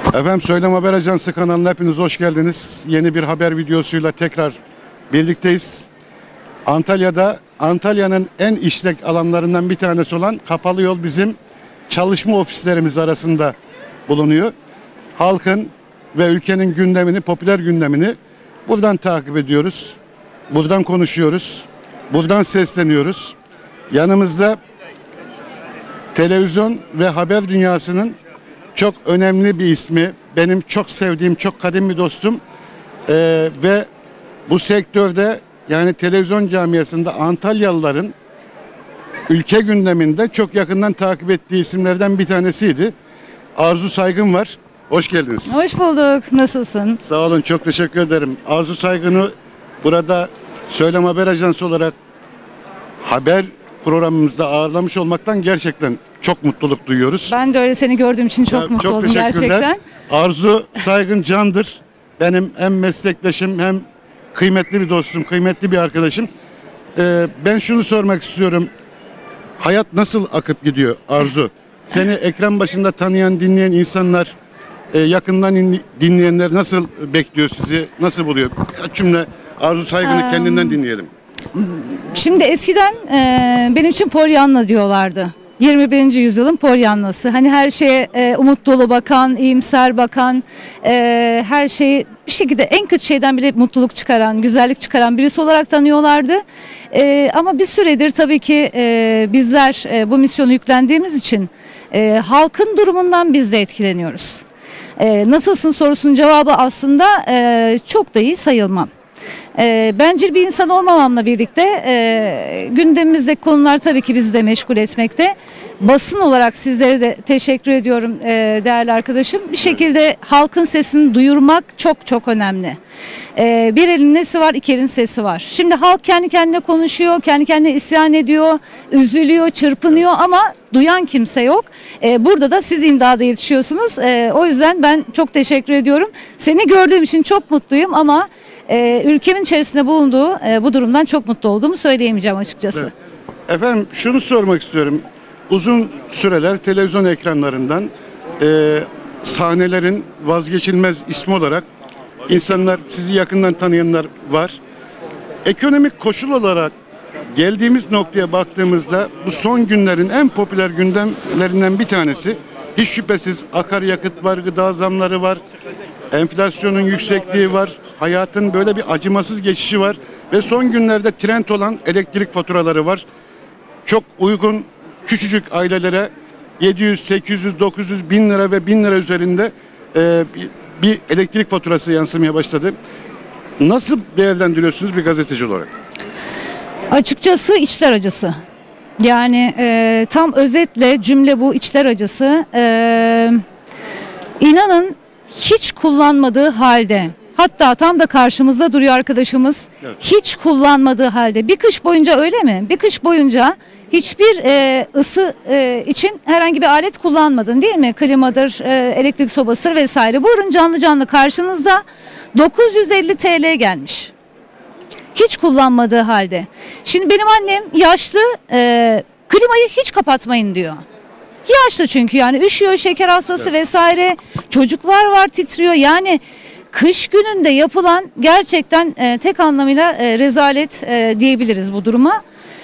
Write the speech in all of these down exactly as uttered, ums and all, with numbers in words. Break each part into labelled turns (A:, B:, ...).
A: Efendim Söylem Haber Ajansı kanalına hepiniz hoş geldiniz. Yeni bir haber videosuyla tekrar birlikteyiz. Antalya'da, Antalya'nın en işlek alanlarından bir tanesi olan Kapalı Yol bizim çalışma ofislerimiz arasında bulunuyor. Halkın ve ülkenin gündemini, popüler gündemini buradan takip ediyoruz. Buradan konuşuyoruz. Buradan sesleniyoruz. Yanımızda televizyon ve haber dünyasının çok önemli bir ismi, benim çok sevdiğim, çok kadim bir dostum ee, ve bu sektörde, yani televizyon camiasında Antalyalıların ülke gündeminde çok yakından takip ettiği isimlerden bir tanesiydi. Arzu Saygın var. Hoş geldiniz.
B: Hoş bulduk. Nasılsın?
A: Sağ olun. Çok teşekkür ederim. Arzu Saygın'ı burada Söylem Haber Ajansı olarak haber programımızda ağırlamış olmaktan gerçekten çok mutluluk duyuyoruz.
B: Ben de öyle, seni gördüğüm için çok ya, mutlu çok oldum gerçekten.
A: Arzu Saygın candır. Benim hem meslektaşım hem kıymetli bir dostum, kıymetli bir arkadaşım. Ee, ben şunu sormak istiyorum. Hayat nasıl akıp gidiyor Arzu? Seni ekran başında tanıyan, dinleyen insanlar, e, yakından in, dinleyenler nasıl bekliyor sizi? Nasıl buluyor? Kaç cümle Arzu Saygın'ı um, kendinden dinleyelim.
B: Şimdi eskiden e, benim için Pollyanna diyorlardı. yirmi birinci yüzyılın Pollyanna'sı. Hani her şeye e, umut dolu bakan, iyimser bakan, e, her şeyi bir şekilde en kötü şeyden bile mutluluk çıkaran, güzellik çıkaran birisi olarak tanıyorlardı. E, ama bir süredir tabii ki e, bizler e, bu misyonu yüklendiğimiz için e, halkın durumundan biz de etkileniyoruz. E, nasılsın sorusunun cevabı aslında e, çok da iyi sayılmam. E, bencil bir insan olmamamla birlikte e, gündemimizdeki konular tabii ki bizi de meşgul etmekte. Basın olarak sizlere de teşekkür ediyorum e, değerli arkadaşım. Bir şekilde halkın sesini duyurmak çok çok önemli. E, bir elin nesi var, iki elin sesi var. Şimdi halk kendi kendine konuşuyor, kendi kendine isyan ediyor, üzülüyor, çırpınıyor ama duyan kimse yok. E, burada da siz imdada yetişiyorsunuz. E, o yüzden ben çok teşekkür ediyorum. Seni gördüğüm için çok mutluyum ama Ee, ülkemin içerisinde bulunduğu e, bu durumdan çok mutlu olduğumu söyleyemeyeceğim açıkçası.
A: Evet. Efendim şunu sormak istiyorum. Uzun süreler televizyon ekranlarından e, sahnelerin vazgeçilmez ismi olarak insanlar, sizi yakından tanıyanlar var. Ekonomik koşul olarak geldiğimiz noktaya baktığımızda bu son günlerin en popüler gündemlerinden bir tanesi hiç şüphesiz akaryakıt var, gıda zamları var, enflasyonun yüksekliği var, hayatın böyle bir acımasız geçişi var ve son günlerde trend olan elektrik faturaları var. Çok uygun küçücük ailelere yedi yüz, sekiz yüz, dokuz yüz, bin lira ve bin lira üzerinde e, bir elektrik faturası yansımaya başladı. Nasıl değerlendiriyorsunuz bir gazeteci olarak?
B: Açıkçası içler acısı. Yani e, tam özetle cümle bu, içler acısı. E, inanın hiç kullanmadığı halde, hatta tam da karşımızda duruyor arkadaşımız, evet, hiç kullanmadığı halde bir kış boyunca, öyle mi? Bir kış boyunca hiçbir e, ısı e, için herhangi bir alet kullanmadın, değil mi? Klimadır, e, elektrik sobasıdır vesaire. Buyurun canlı canlı karşınızda dokuz yüz elli TL gelmiş. Hiç kullanmadığı halde. Şimdi benim annem yaşlı, e, klimayı hiç kapatmayın diyor. Yaşlı çünkü, yani üşüyor, şeker hastası, evet, vesaire. Çocuklar var, titriyor. Yani kış gününde yapılan gerçekten e, tek anlamıyla e, rezalet e, diyebiliriz bu duruma.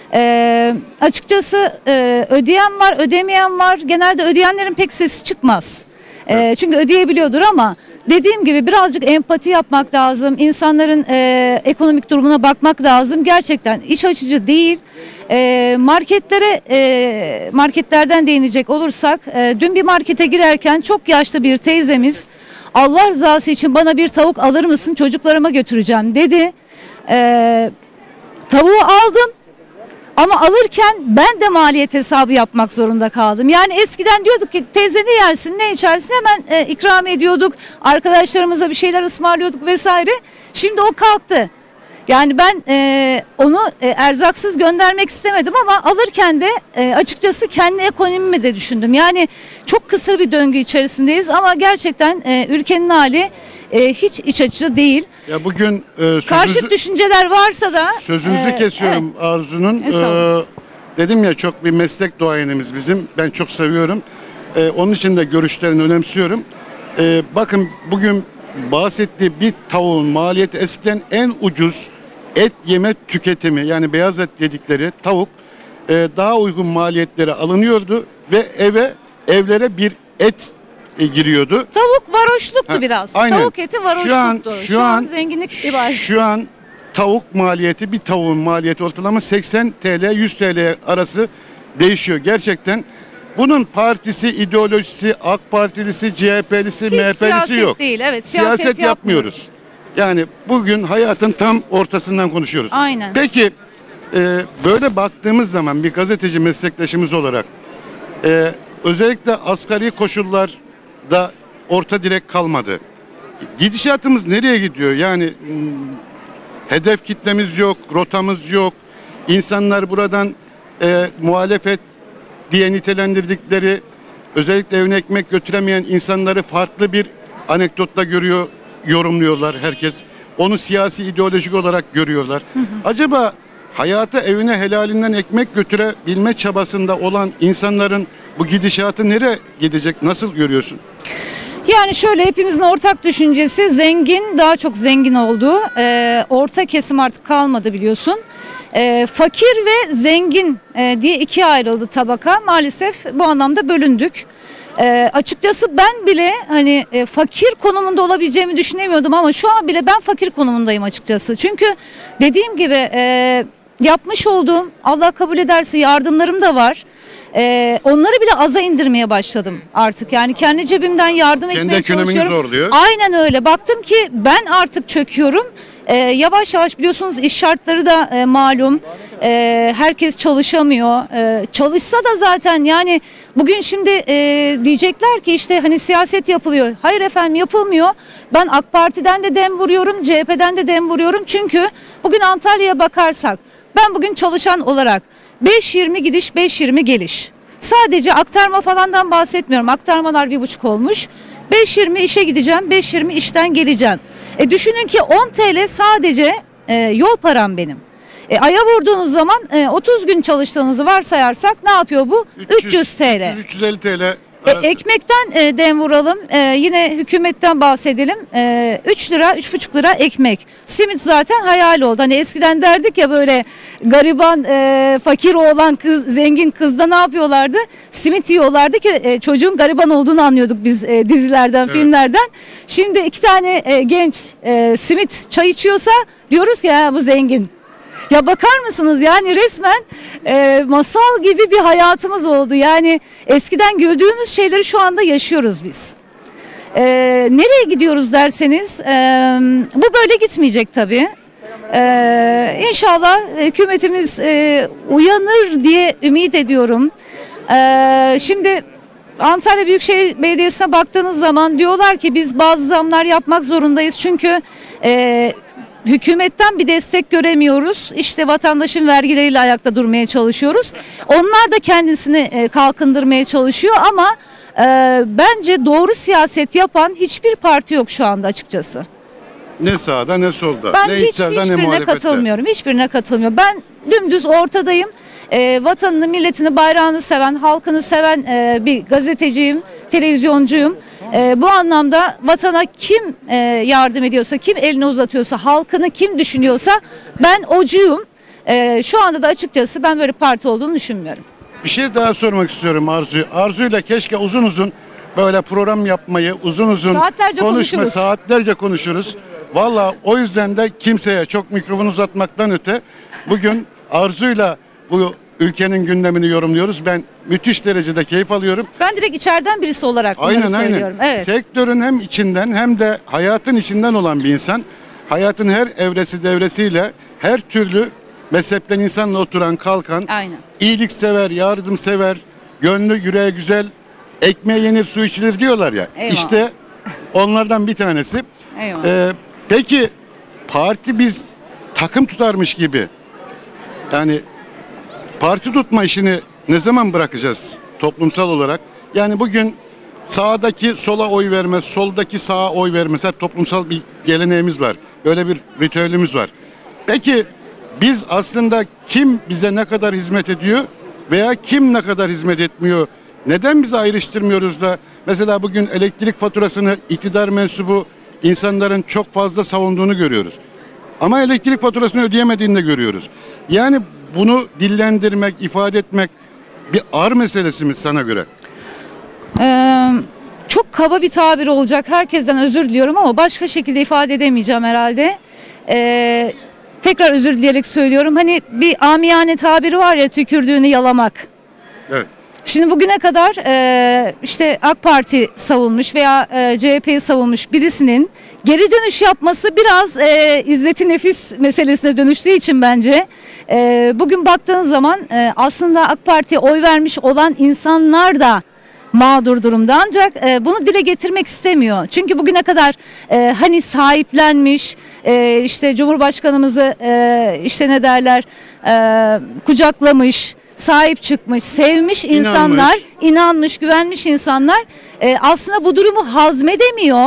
B: E, açıkçası e, ödeyen var, ödemeyen var. Genelde ödeyenlerin pek sesi çıkmaz. E, çünkü ödeyebiliyordur ama dediğim gibi birazcık empati yapmak lazım. İnsanların e, ekonomik durumuna bakmak lazım. Gerçekten iç açıcı değil. E, marketlere, e, marketlerden değinecek olursak, e, dün bir markete girerken çok yaşlı bir teyzemiz, Allah rızası için bana bir tavuk alır mısın, çocuklarıma götüreceğim dedi. E, tavuğu aldım. Ama alırken ben de maliyet hesabı yapmak zorunda kaldım. Yani eskiden diyorduk ki teyze ne yersin, ne içersin, hemen e, ikram ediyorduk. Arkadaşlarımıza bir şeyler ısmarlıyorduk vesaire. Şimdi o kalktı. Yani ben e, onu e, erzaksız göndermek istemedim ama alırken de e, açıkçası kendi ekonomimi de düşündüm. Yani çok kısır bir döngü içerisindeyiz ama gerçekten e, ülkenin hali e, hiç iç açıcı değil.
A: Ya bugün e, sözünüzü,
B: karşıt düşünceler varsa da
A: sözünüzü e, kesiyorum, evet. Arzu'nun. E, dedim ya, çok bir meslek duayenimiz bizim. Ben çok seviyorum. E, onun için de görüşlerini önemsiyorum. e, bakın bugün bahsettiği bir tavuğun maliyeti eskiden en ucuz et yeme tüketimi, yani beyaz et dedikleri tavuk e, daha uygun maliyetlere alınıyordu ve eve evlere bir et e, giriyordu.
B: Tavuk varoşluktu
A: Ha,
B: biraz.
A: aynen.
B: Tavuk eti varoşluktu.
A: Şu an şu, an
B: zenginlik ibaret.
A: şu an tavuk maliyeti, bir tavuğun maliyeti ortalama seksen TL yüz TL arası değişiyor. Gerçekten bunun partisi, ideolojisi, AK Partilisi, C H P'lisi,
B: Hiç
A: M H P'lisi
B: siyaset
A: yok.
B: değil. Evet,
A: Siyaset,
B: siyaset
A: yapmıyoruz. Yani bugün hayatın tam ortasından konuşuyoruz.
B: Aynen.
A: Peki e, böyle baktığımız zaman bir gazeteci meslektaşımız olarak e, özellikle asgari koşullarda orta direk kalmadı. Gidişatımız nereye gidiyor? Yani hmm, hedef kitlemiz yok, rotamız yok. İnsanlar buradan e, muhalefet diye nitelendirdikleri, özellikle evine ekmek götüremeyen insanları farklı bir anekdotla görüyor, yorumluyorlar herkes. Onu siyasi ideolojik olarak görüyorlar. Hı hı. Acaba hayata, evine helalinden ekmek götürebilme çabasında olan insanların bu gidişatı nereye gidecek? Nasıl görüyorsun?
B: Yani şöyle, hepimizin ortak düşüncesi zengin daha çok zengin oldu. Ee, orta kesim artık kalmadı, biliyorsun. Ee, fakir ve zengin e, diye ikiye ayrıldı tabaka. Maalesef bu anlamda bölündük. Ee, açıkçası ben bile hani e, fakir konumunda olabileceğimi düşünemiyordum ama şu an bile ben fakir konumundayım açıkçası. Çünkü dediğim gibi e, yapmış olduğum, Allah kabul ederse, yardımlarım da var. Ee, onları bile aza indirmeye başladım artık. Yani kendi cebimden yardım
A: Kendi
B: etmeye
A: ekonomini
B: çalışıyorum.
A: zorluyor.
B: Aynen öyle. Baktım ki ben artık çöküyorum. Ee, yavaş yavaş, biliyorsunuz iş şartları da e, malum. E, herkes çalışamıyor. E, çalışsa da zaten yani bugün şimdi e, diyecekler ki işte hani siyaset yapılıyor. Hayır efendim, yapılmıyor. Ben AK Parti'den de dem vuruyorum, C H P'den de dem vuruyorum. Çünkü bugün Antalya'ya bakarsak, ben bugün çalışan olarak beş yirmi gidiş, beş yirmi geliş. Sadece aktarma falandan bahsetmiyorum. Aktarmalar bir buçuk olmuş. beş yirmi işe gideceğim, beş yirmi işten geleceğim. E düşünün ki on TL sadece e, yol param benim. E, aya vurduğunuz zaman e, otuz gün çalıştığınızı varsayarsak ne yapıyor bu? üç yüz TL.
A: üç yüz elli TL
B: E,
A: arası.
B: ekmekten e, dem vuralım. E, yine hükümetten bahsedelim. E, üç lira, üç buçuk lira ekmek. Simit zaten hayal oldu. Hani eskiden derdik ya, böyle gariban, e, fakir oğlan kız, zengin kızda ne yapıyorlardı? Simit yiyorlardı ki e, çocuğun gariban olduğunu anlıyorduk biz e, dizilerden,
A: Evet.
B: filmlerden. Şimdi iki tane e, genç e, simit çay içiyorsa diyoruz ki ha, bu zengin. Ya bakar mısınız, yani resmen e, masal gibi bir hayatımız oldu. Yani eskiden gördüğümüz şeyleri şu anda yaşıyoruz biz. E, nereye gidiyoruz derseniz e, bu böyle gitmeyecek tabii. E, İnşallah hükümetimiz e, uyanır diye ümit ediyorum. E, şimdi Antalya Büyükşehir Belediyesi'ne baktığınız zaman diyorlar ki biz bazı zamlar yapmak zorundayız. Çünkü e, hükümetten bir destek göremiyoruz. İşte vatandaşın vergileriyle ayakta durmaya çalışıyoruz. Onlar da kendisini e, kalkındırmaya çalışıyor ama e, bence doğru siyaset yapan hiçbir parti yok şu anda açıkçası.
A: Ne sağda ne solda.
B: Ben
A: ne
B: hiç
A: iktidarda, ne
B: hiçbirine
A: muhalefette.
B: katılmıyorum. Hiçbirine katılmıyorum. Ben dümdüz ortadayım. E, vatanını, milletini, bayrağını seven, halkını seven e, bir gazeteciyim, televizyoncuyum. E, bu anlamda vatana kim e, yardım ediyorsa, kim elini uzatıyorsa, halkını kim düşünüyorsa ben ocuyum. E, şu anda da açıkçası ben böyle parti olduğunu düşünmüyorum.
A: Bir şey daha sormak istiyorum Arzu. Arzu'yla keşke uzun uzun böyle program yapmayı, uzun uzun
B: Saatlerce
A: konuşma,
B: konuşuruz.
A: saatlerce konuşuruz. Valla o yüzden de kimseye çok mikrofon uzatmaktan öte bugün Arzu'yla bu ülkenin gündemini yorumluyoruz. Ben müthiş derecede keyif alıyorum.
B: Ben direkt içeriden birisi olarak bunları
A: Aynen aynen.
B: söylüyorum. Evet.
A: Sektörün hem içinden hem de hayatın içinden olan bir insan. Hayatın her evresi devresiyle her türlü mezhepten insanla oturan, kalkan,
B: Aynen.
A: iyiliksever, yardımsever, gönlü yüreği güzel, ekmeğe yenir su içilir diyorlar ya.
B: Eyvallah.
A: İşte onlardan bir tanesi.
B: Eyvallah.
A: Ee, peki parti biz takım tutarmış gibi, yani parti tutma işini ne zaman bırakacağız toplumsal olarak? Yani bugün sağdaki sola oy vermez, soldaki sağa oy vermez. Hep toplumsal bir geleneğimiz var. Böyle bir ritüelimiz var. Peki biz aslında kim bize ne kadar hizmet ediyor veya kim ne kadar hizmet etmiyor Neden biz ayrıştırmıyoruz da mesela bugün elektrik faturasını iktidar mensubu insanların çok fazla savunduğunu görüyoruz. Ama elektrik faturasını ödeyemediğini de görüyoruz. Yani bunu dillendirmek, ifade etmek bir ağır meselesi mi sana göre?
B: Ee, çok kaba bir tabir olacak. Herkesten özür diliyorum ama başka şekilde ifade edemeyeceğim herhalde. Ee, tekrar özür dileyerek söylüyorum. Hani bir amiyane tabiri var ya, tükürdüğünü yalamak.
A: Evet.
B: Şimdi bugüne kadar e, işte AK Parti savunmuş veya e, C H P'yi savunmuş birisinin geri dönüş yapması biraz e, izzeti nefis meselesine dönüştüğü için bence e, bugün baktığın zaman e, aslında AK Parti'ye oy vermiş olan insanlar da mağdur durumda, ancak e, bunu dile getirmek istemiyor. Çünkü bugüne kadar e, hani sahiplenmiş, e, işte Cumhurbaşkanımızı e, işte ne derler e, kucaklamış, sahip çıkmış, sevmiş insanlar, inanmış, inanmış güvenmiş insanlar e, aslında bu durumu hazmedemiyor.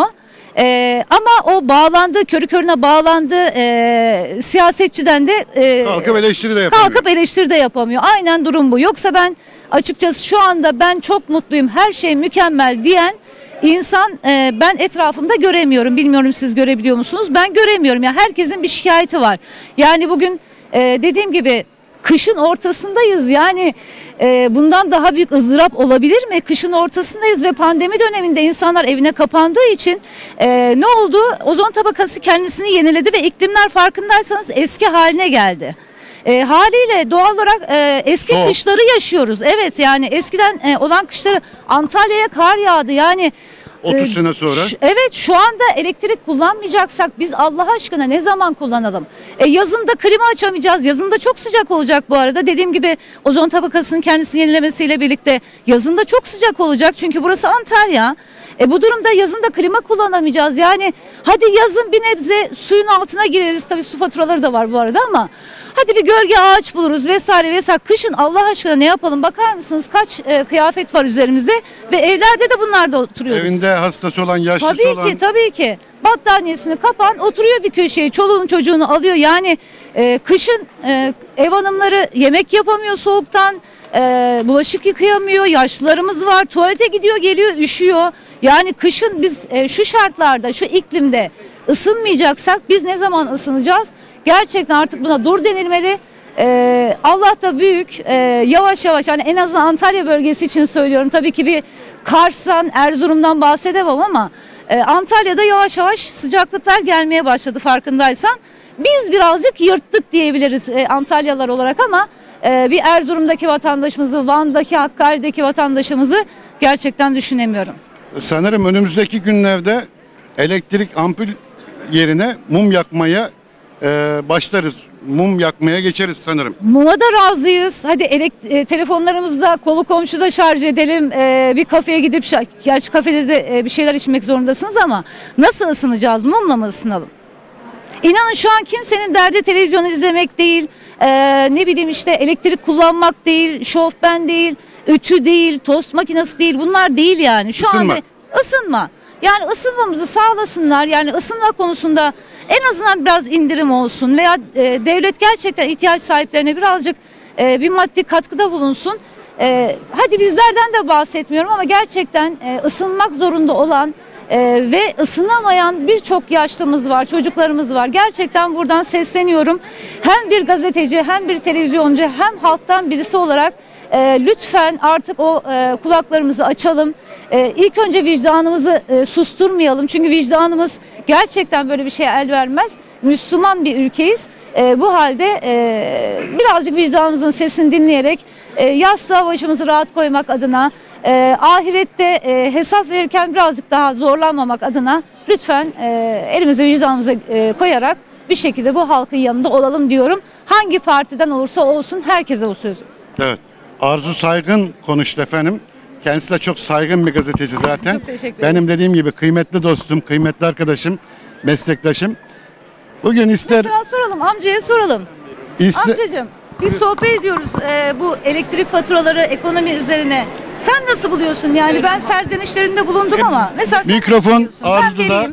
B: E, ama o bağlandığı, körü körüne bağlandığı e, siyasetçiden de e,
A: kalkıp eleştiri de yapamıyor.
B: Kalkıp eleştiri de yapamıyor. Aynen durum bu. Yoksa ben açıkçası şu anda ben çok mutluyum, her şey mükemmel diyen insan e, ben etrafımda göremiyorum. Bilmiyorum siz görebiliyor musunuz? Ben göremiyorum. Ya herkesin bir şikayeti var. Yani bugün e, dediğim gibi kışın ortasındayız. Yani e, bundan daha büyük ızdırap olabilir mi? Kışın ortasındayız ve pandemi döneminde insanlar evine kapandığı için e, ne oldu? Ozon tabakası kendisini yeniledi ve iklimler farkındaysanız eski haline geldi. E, haliyle doğal olarak e, eski
A: Soğuk.
B: kışları yaşıyoruz. Evet, yani eskiden e, olan kışları, Antalya'ya kar yağdı. Yani
A: otuz sene sonra.
B: Ş- evet, şu anda elektrik kullanmayacaksak biz Allah aşkına ne zaman kullanalım? E, yazında klima açamayacağız. Yazında çok sıcak olacak bu arada. Dediğim gibi ozon tabakasının kendisini yenilemesiyle birlikte yazında çok sıcak olacak. Çünkü burası Antalya. E, bu durumda yazında klima kullanamayacağız. Yani hadi yazın bir nebze suyun altına gireriz. Tabii su faturaları da var bu arada ama hadi bir gölge ağaç buluruz vesaire vesaire. Kışın Allah aşkına ne yapalım? Bakar mısınız kaç e, kıyafet var üzerimizde ve evlerde de bunlarda oturuyoruz.
A: Evinde hastası olan, yaşlısı
B: tabii
A: olan.
B: Tabii ki, tabii ki. Battaniyesini kapan, oturuyor bir köşeye, çoluğunu çocuğunu alıyor. Yani e, kışın e, ev hanımları yemek yapamıyor soğuktan, e, bulaşık yıkayamıyor, yaşlılarımız var, tuvalete gidiyor geliyor üşüyor. Yani kışın biz e, şu şartlarda, şu iklimde ısınmayacaksak biz ne zaman ısınacağız? Gerçekten artık buna dur denilmeli. Ee, Allah da büyük, ee, yavaş yavaş, yani en azından Antalya bölgesi için söylüyorum. Tabii ki bir Kars'tan, Erzurum'dan bahsedemem ama e, Antalya'da yavaş yavaş sıcaklıklar gelmeye başladı, farkındaysan. Biz birazcık yırttık diyebiliriz e, Antalyalılar olarak ama e, bir Erzurum'daki vatandaşımızı, Van'daki, Hakkari'deki vatandaşımızı gerçekten düşünemiyorum.
A: Sanırım önümüzdeki günlerde elektrik ampul yerine mum yakmaya e, başlarız. Mum yakmaya geçeriz sanırım.
B: Muma da razıyız. Hadi elekt- e, telefonlarımızı da kolu komşuda şarj edelim. E, bir kafeye gidip, şa- gerçi kafede de e, bir şeyler içmek zorundasınız ama nasıl ısınacağız? Mumla mı ısınalım? İnanın şu an kimsenin derdi televizyon izlemek değil, e, ne bileyim işte elektrik kullanmak değil, şofben değil, ütü değil, tost makinesi değil. Bunlar değil yani. Şu
A: Isınma.
B: anda ısınma. Yani ısınmamızı sağlasınlar. Yani ısınma konusunda en azından biraz indirim olsun veya e, devlet gerçekten ihtiyaç sahiplerine birazcık e, bir maddi katkıda bulunsun. E, hadi bizlerden de bahsetmiyorum ama gerçekten e, ısınmak zorunda olan e, ve ısınamayan birçok yaşlımız var, çocuklarımız var. Gerçekten buradan sesleniyorum. Hem bir gazeteci, hem bir televizyoncu, hem halktan birisi olarak e, lütfen artık o e, kulaklarımızı açalım. E, ilk önce vicdanımızı e, susturmayalım. Çünkü vicdanımız gerçekten böyle bir şeye el vermez. Müslüman bir ülkeyiz. E, bu halde e, birazcık vicdanımızın sesini dinleyerek e, yastığa başımızı rahat koymak adına, e, ahirette e, hesap verirken birazcık daha zorlanmamak adına lütfen e, elimizi vicdanımıza e, koyarak bir şekilde bu halkın yanında olalım diyorum. Hangi partiden olursa olsun herkese o sözü. Evet.
A: Arzu Saygın konuştu efendim. Kendisi de çok saygın bir gazeteci zaten.
B: Çok teşekkür ederim.
A: Benim dediğim gibi kıymetli dostum, kıymetli arkadaşım, meslektaşım. Bugün ister...
B: Mesela soralım, amcaya soralım.
A: Iste...
B: Amcacığım, biz sohbet ediyoruz e, bu elektrik faturaları, ekonomi üzerine. Sen nasıl buluyorsun? Yani ben serzenişlerinde bulundum ama mesela sen
A: Mikrofon
B: nasıl buluyorsun? Ben
A: Arzu'da.
B: vereyim.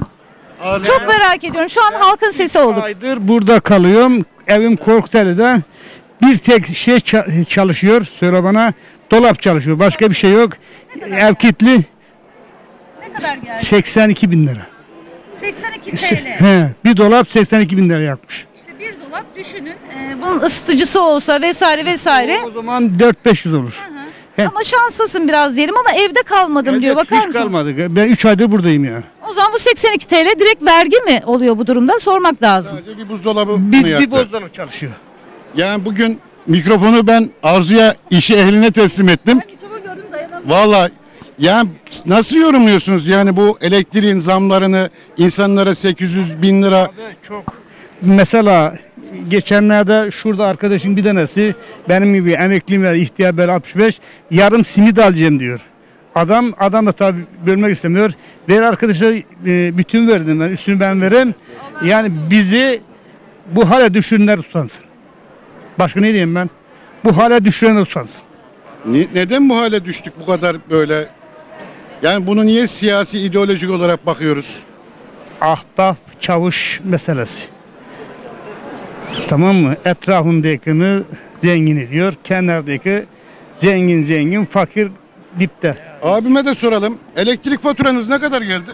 B: Çok merak ediyorum. Şu an halkın sesi olduk.
C: Aydır burada kalıyorum. Evim Korkuteli'de. Bir tek şey ça- çalışıyor. Söyle bana. Dolap çalışıyor. Başka bir şey yok. Ev kilitli.
B: Ne kadar geldi?
C: seksen iki bin lira.
B: seksen iki T L.
C: He, bir dolap seksen iki bin lira yakmış.
B: İşte bir dolap düşünün. e, bunun ısıtıcısı olsa vesaire vesaire.
C: O zaman dört beş yüz olur. He.
B: Ama şanslısın biraz diyelim ama evde kalmadım diyor.
C: Evet,
B: Bakar
C: hiç
B: mısınız?
C: kalmadı. Ben üç aydır buradayım ya.
B: O zaman bu seksen iki T L direkt vergi mi oluyor bu durumda? Sormak lazım.
A: Sadece bir buzdolabı
C: Bir,
A: bunu
C: bir
A: yaktı.
C: buzdolabı çalışıyor.
A: Yani bugün mikrofonu ben Arzu'ya, işi ehline teslim ettim. Vallahi yani nasıl yorumluyorsunuz yani bu elektriğin zamlarını, insanlara sekiz yüz bin lira?
C: Çok. Mesela geçenlerde şurada arkadaşım bir tanesi benim gibi emekliyim ve ihtiyar böyle altmış beş yarım simit alacağım diyor. Adam adam da tabii bölmek istemiyor. Ver arkadaşa e, bütün verdim ben üstünü ben vereyim. Yani bizi bu hale düşürenler utansın. Başka ne diyeyim ben? Bu hale düşürenler utansın.
A: Ni- neden bu hale düştük bu kadar böyle? Yani bunu niye siyasi ideolojik olarak bakıyoruz?
C: Ahbap çavuş meselesi. Tamam mı? Etrafındakini zengin ediyor. Kenardaki zengin zengin, fakir dipte.
A: Abime de soralım. Elektrik faturanız ne kadar geldi?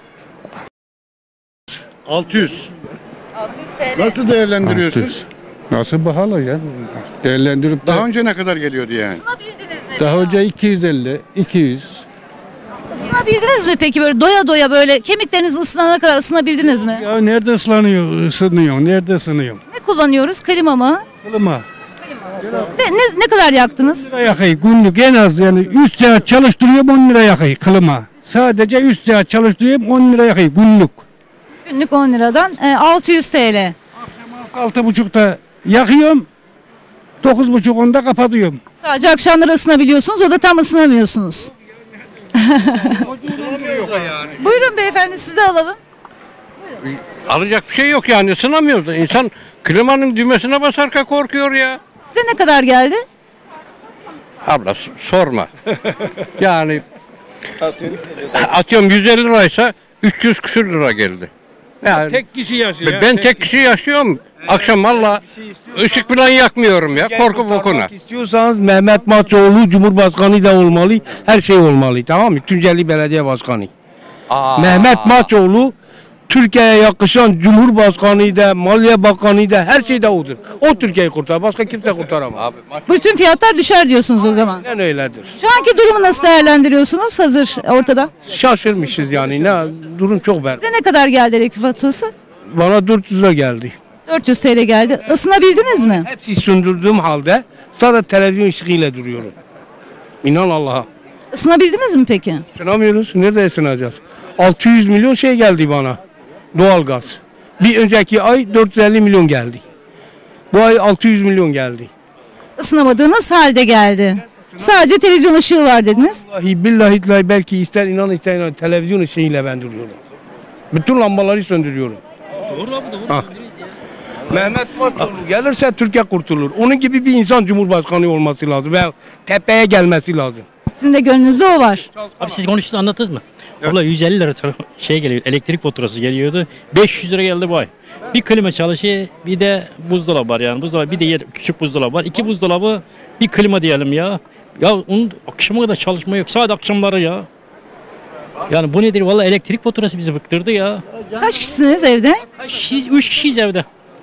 A: altı yüz.
B: altı yüz T L.
A: Nasıl değerlendiriyorsunuz?
D: Nasıl pahalı ya? Değerlendirip de
A: Daha önce ne kadar geliyordu yani?
B: Isınabildiniz mi?
D: daha önce iki yüz elli, iki yüz.
B: Isınabildiniz mi peki böyle doya doya böyle kemikleriniz ısınana kadar ısınabildiniz mi?
D: Ya nerede ıslanıyor, ısınıyor, nerede ısınıyor?
B: Ne kullanıyoruz? Klima mı?
D: Klima.
B: Ne, ne, ne kadar yaktınız?
D: on lira yakayı günlük en az yani üç saat çalıştırıyorum on lira yakayı klima. Sadece üç saat çalıştırıyorum on lira yakayı günlük.
B: Günlük on liradan e, altı yüz T L.
D: Altı buçukta yakıyorum, dokuz buçuk onda kapatıyorum.
B: Sadece akşamları ısınabiliyorsunuz, o da tam ısınamıyorsunuz. Buyurun beyefendi, sizi de alalım.
E: Alacak bir şey yok yani ısınamıyoruz da insan klimanın düğmesine basarken korkuyor ya.
B: Size ne kadar geldi?
E: Abla s- sorma. Yani atıyorum yüz elli liraysa üç yüz küsür lira geldi. Yani
D: Tek kişi yaşıyor.
E: ben tek kişi yaşıyorum. Akşam valla ışık falan yakmıyorum ya korku bokuna.
F: İstiyorsanız Mehmet Maçoğlu Cumhurbaşkanı da olmalı, her şey olmalı, tamam mı? Tunceli Belediye Başkanı. Mehmet Maçoğlu Türkiye'ye yakışan Cumhurbaşkanı da, Maliye Bakanı da, her şey de odur. O Türkiye'yi kurtar, başka kimse kurtaramaz.
B: Bütün fiyatlar düşer diyorsunuz o zaman.
F: Ben öyledir.
B: Şu anki durumu nasıl değerlendiriyorsunuz hazır ortada?
F: Şaşırmışız yani, ne durum çok berbat.
B: Size ne kadar geldi elektrik faturası?
F: Bana dört yüz lira geldi.
B: dört yüz T L geldi. Isınabildiniz mi?
F: Hepsi söndürdüğüm halde sadece televizyon ışığıyla duruyorum. İnan Allah'a.
B: Isınabildiniz mi peki?
F: Sınamıyoruz. Nerede sınayacağız? altı yüz milyon şey geldi bana. Doğalgaz. Bir önceki ay dört yüz elli milyon geldi. Bu ay altı yüz milyon geldi.
B: Isınamadığınız halde geldi. Sadece televizyon ışığı var dediniz.
F: Vallahi billahi billahi belki ister inan ister inan televizyon ışığıyla ben duruyorum. Bütün lambaları söndürüyorum. Doğru abi doğru. Mehmet Maçoğlu gelirse Türkiye kurtulur. Onun gibi bir insan cumhurbaşkanı olması lazım ve tepeye gelmesi lazım.
B: Sizin de gönlünüzde o var.
G: Abi siz konuştunuz anlattınız mı? Valla yüz elli lira tra- şey geliyor, elektrik faturası geliyordu. beş yüz lira geldi bu ay. Bir klima çalışıyor, bir de buzdolabı var yani. Buzdolabı, bir de yer, küçük buzdolabı var. İki buzdolabı, bir klima diyelim ya. Ya onun akşama kadar çalışma yok. Sadece akşamları ya. Yani bu nedir? Valla elektrik faturası bizi bıktırdı ya.
B: Kaç kişisiniz evde?
G: Kaç kişiyiz? Üç kişiyiz evde.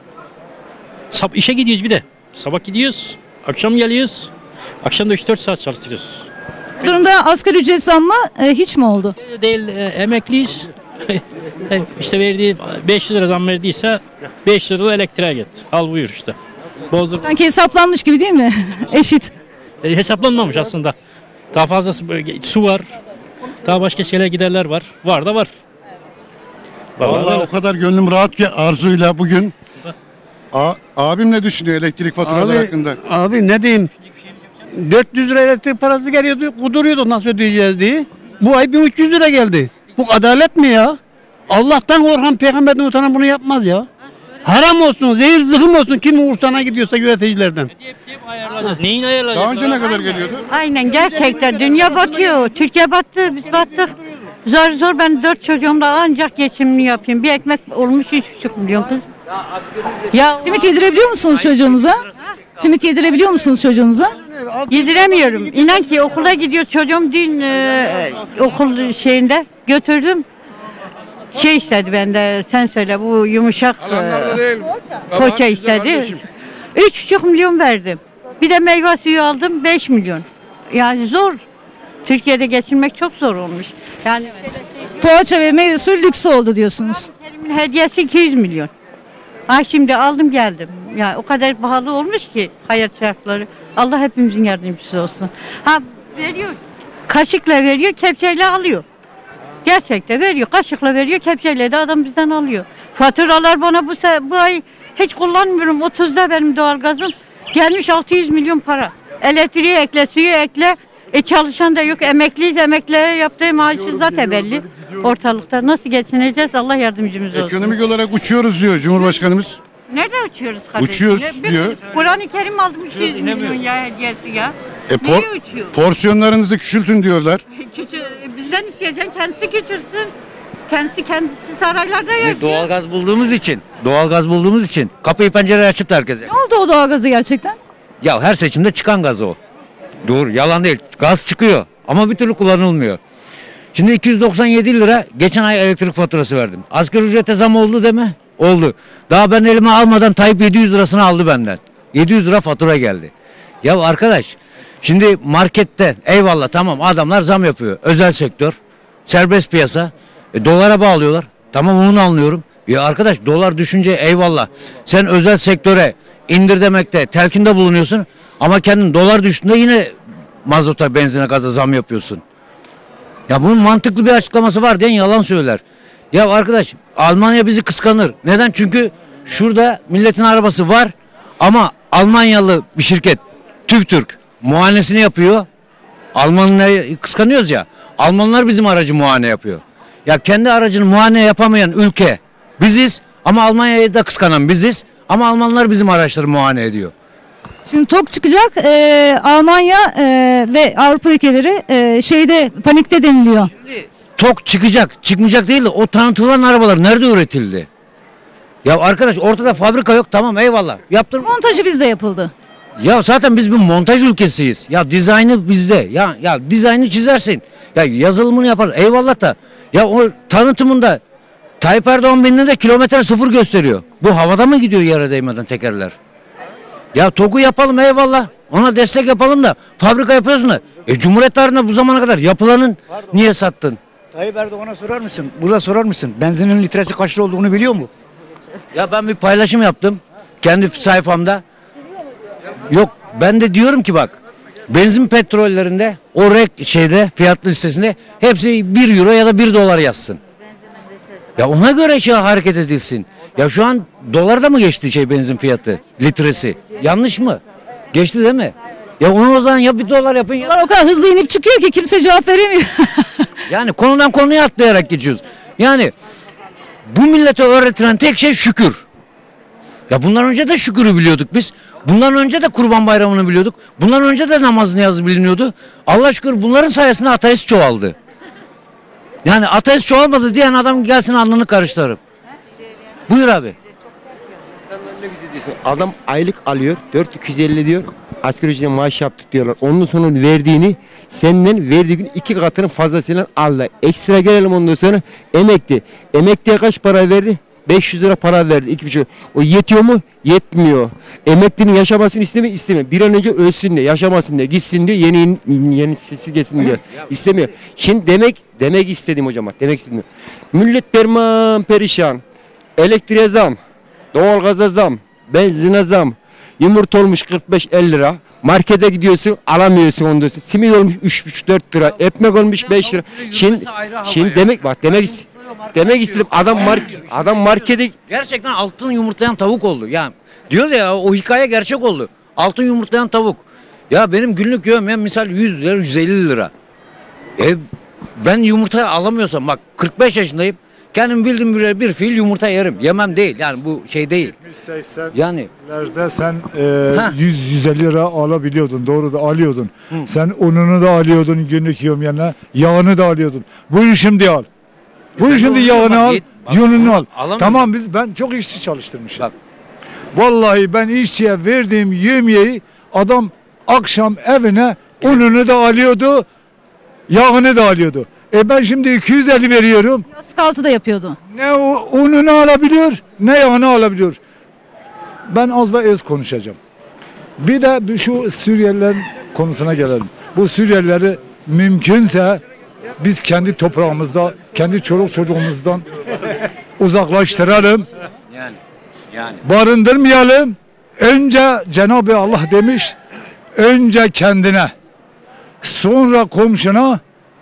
G: Sab işe gidiyoruz bir de. Sabah gidiyoruz, akşam geliyoruz. Akşam da üç dört saat çalıştırıyoruz.
B: Bu durumda asgari ücret zammı e, hiç mi oldu?
G: Değil e, emekliyiz. E, işte verdiği beş yüz lira zam verdiyse beş lira da elektriğe git. Al buyur işte. Bozdur.
B: Sanki hesaplanmış gibi değil mi? Eşit.
G: E, hesaplanmamış aslında. Daha fazlası böyle su var. Daha başka şeyler giderler var. Var da var.
A: Vallahi o kadar gönlüm rahat ki Arzu'yla bugün. A- abim ne düşünüyor elektrik faturaları hakkında?
H: Abi ne diyeyim? dört yüz lira elektrik parası geliyordu, kuduruyordu nasıl ödeyeceğiz diye. Bu ay bin üç yüz lira geldi. Bu adalet mi ya? Allah'tan korkan peygamberden utanan bunu yapmaz ya. Haram olsun, zehir zıhım olsun kim uğursana gidiyorsa yöneticilerden.
G: Ayarlayacağız. Neyin ayarlayacağız?
A: Daha önce ne kadar geliyordu?
I: Aynen gerçekten dünya batıyor. Türkiye battı, biz battık. Zor zor ben dört çocuğumla ancak geçimini yapayım. Bir ekmek olmuş üç buçuk milyon kız. Ya
B: Simit yedirebiliyor musunuz çocuğunuza? Simit yedirebiliyor musunuz çocuğunuza?
I: Yediremiyorum. İnan ki okula gidiyor çocuğum dün e, okul şeyinde götürdüm. Şey istedi bende sen söyle bu yumuşak e, poğaça istedi. Üç buçuk milyon verdim. Bir de meyve suyu aldım beş milyon. Yani zor. Türkiye'de geçinmek çok zor olmuş. Yani
B: Poğaça ve meyve suyu lüks oldu diyorsunuz.
I: Kerim'in hediyesi iki yüz milyon. Ha şimdi aldım geldim. Yani o kadar pahalı olmuş ki hayat şartları. Allah hepimizin yardımcısı olsun. Ha veriyor. Kaşıkla veriyor, kepçeyle alıyor. Gerçekten veriyor. Kaşıkla veriyor, kepçeyle de adam bizden alıyor. Faturalar bana bu se- bu ay hiç kullanmıyorum. otuzda benim doğalgazım. Gelmiş altı yüz milyon para. Elektriği ekle, suyu ekle. E çalışan da yok. Emekliyiz. Emeklilere yaptığı maaşı zaten belli. Ortalıkta nasıl geçineceğiz? Allah yardımcımız olsun.
A: Ekonomik olarak uçuyoruz diyor Cumhurbaşkanımız.
I: Nerede uçuyoruz kardeşim?
A: Uçuyoruz
I: Ne-
A: diyor.
I: Kur'an-ı Kerim aldım iki yüz milyon ya hediyesi ya.
A: E, por-
I: Nereye uçuyor?
A: porsiyonlarınızı küçültün diyorlar.
I: Küçü, bizden isteyeceksin kendisi küçülsün. Kendisi kendisi saraylarda yaşıyor.
J: Doğalgaz bulduğumuz için, doğalgaz bulduğumuz için kapıyı pencereyi açıp da herkese.
B: Ne oldu o doğalgazı gerçekten?
J: Ya her seçimde çıkan gaz o. Doğru, yalan değil. Gaz çıkıyor ama bir türlü kullanılmıyor. Şimdi iki yüz doksan yedi lira geçen ay elektrik faturası verdim. Asgari ücrete zam oldu değil mi? Oldu. Daha ben elime almadan Tayyip yedi yüz lirasını aldı benden. yedi yüz lira fatura geldi. Ya arkadaş, şimdi markette eyvallah tamam adamlar zam yapıyor. Özel sektör, serbest piyasa. E, dolara bağlıyorlar. Tamam onu anlıyorum. Ya arkadaş dolar düşünce eyvallah. Sen özel sektöre indir demekte telkinde bulunuyorsun. Ama kendin dolar düştüğünde yine mazota, benzine, gaza zam yapıyorsun. Ya bunun mantıklı bir açıklaması var diyen yalan söyler. Ya arkadaş Almanya bizi kıskanır. Neden? Çünkü şurada milletin arabası var ama Almanyalı bir şirket TÜVTÜRK muayenesini yapıyor. Almanları kıskanıyoruz ya. Almanlar bizim aracı muayene yapıyor. Ya kendi aracını muayene yapamayan ülke biziz ama Almanya'yı da kıskanan biziz ama Almanlar bizim araçları muayene ediyor.
B: Şimdi TOK çıkacak. Ee, Almanya e, ve Avrupa ülkeleri e, şeyde panikte deniliyor.
J: TOK çıkacak, çıkmayacak değil de o tanıtılan arabalar nerede üretildi? Ya arkadaş ortada fabrika yok tamam eyvallah. Yaptır.
B: Montajı bizde yapıldı.
J: Ya zaten biz bir montaj ülkesiyiz. Ya dizaynı bizde. Ya ya dizaynı çizersin. Ya yazılımını yapar. Eyvallah da. Ya o tanıtımında Tayyip Erdoğan bindiğinde de kilometre sıfır gösteriyor. Bu havada mı gidiyor yere değmeden tekerler? Ya TOG'u yapalım eyvallah. Ona destek yapalım da fabrika yapıyorsun da. E Cumhuriyet tarihinde bu zamana kadar yapılanın niye sattın?
K: Tayyip Erdoğan'a sorar mısın? Burada sorar mısın? Benzinin litresi kaç lira olduğunu biliyor mu?
J: Ya ben bir paylaşım yaptım. Kendi sayfamda. Yok ben de diyorum ki bak. Benzin petrollerinde o rek şeyde fiyat listesinde hepsi bir euro ya da bir dolar yazsın. Ya ona göre şey hareket edilsin. Ya şu an dolarda mı geçti şey benzin fiyatı litresi? Yanlış mı? Geçti değil mi? Ya onu o zaman ya bir dolar yapın ya.
B: Dolar o kadar hızlı inip çıkıyor ki kimse cevap veremiyor.
J: Yani konudan konuya atlayarak geçiyoruz. Yani bu millete öğretilen tek şey şükür. Ya bundan önce de şükürü biliyorduk biz. Bundan önce de Kurban Bayramı'nı biliyorduk. Bundan önce de namaz niyazı biliniyordu. Allah şükür bunların sayesinde ateist çoğaldı. Yani ateist çoğalmadı diyen adam gelsin alnını karıştırırım. Buyur abi.
L: Adam aylık alıyor dört bin iki yüz elli diyor. Asgari ücretle maaş yaptık diyorlar. Onun sonra verdiğini senden verdiği gün iki katının fazlasıyla aldı. Ekstra gelelim ondan sonra emekli. Emekliye kaç para verdi? beş yüz lira para verdi. iki buçuk. O yetiyor mu? Yetmiyor. Emeklinin yaşamasını istemiyor, istemiyor. Bir an önce ölsün de, yaşamasın de, gitsin diyor, yeni yeni sesi gelsin diyor. İstemiyor. Şimdi demek demek istedim hocam. Demek istedim. Millet perman perişan. Elektriğe zam, doğalgaza zam, benzine zam. Yumurta olmuş kırk beş elli lira. Markete gidiyorsun alamıyorsun ondan sonra. Simit olmuş üç buçuk dört lira. Ekmek olmuş beş lira. Şimdi şimdi demek bak demek istedim. Demek istedim adam mark adam markete
J: Gerçekten altın yumurtlayan tavuk oldu. Ya diyor ya o hikaye gerçek oldu. Altın yumurtlayan tavuk. Ya benim günlük yevmiyem misal yüz lira yüz elli lira. E ben yumurta alamıyorsam bak kırk beş yaşındayım. Kendim bildiğim bir, bir fil yumurta yerim. Yemem değil. Yani bu şey değil. Yani
M: seksenlerde sen e, yüz yüz elli lira alabiliyordun. Doğru da alıyordun. Hı. Sen ununu da alıyordun günlük yevmiyene. Yağını da alıyordun. Buyur şimdi al. Buyur şimdi yağını al. Yununu al. Tamam biz ben çok işçi çalıştırmışım. Bak. Vallahi ben işçiye verdiğim yemeği adam akşam evine ununu da alıyordu, yağını da alıyordu. E ben şimdi iki yüz elli veriyorum.
B: Asfaltı da yapıyordu.
M: Ne o- ununu alabiliyor, ne yağını alabiliyor. Ben az ve öz konuşacağım. Bir de bir şu Suriyelilerin konusuna gelelim. Bu Suriyelileri mümkünse biz kendi toprağımızda, kendi çoluk çocuğumuzdan uzaklaştıralım.
J: Yani yani
M: Barındırmayalım. Önce Cenab-ı Allah demiş, önce kendine, sonra komşuna